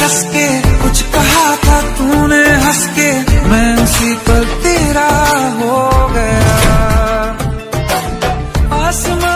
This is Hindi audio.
कस के कुछ कहा था तूने हंस के, मैं उसी पर तेरा हो गया। आसमान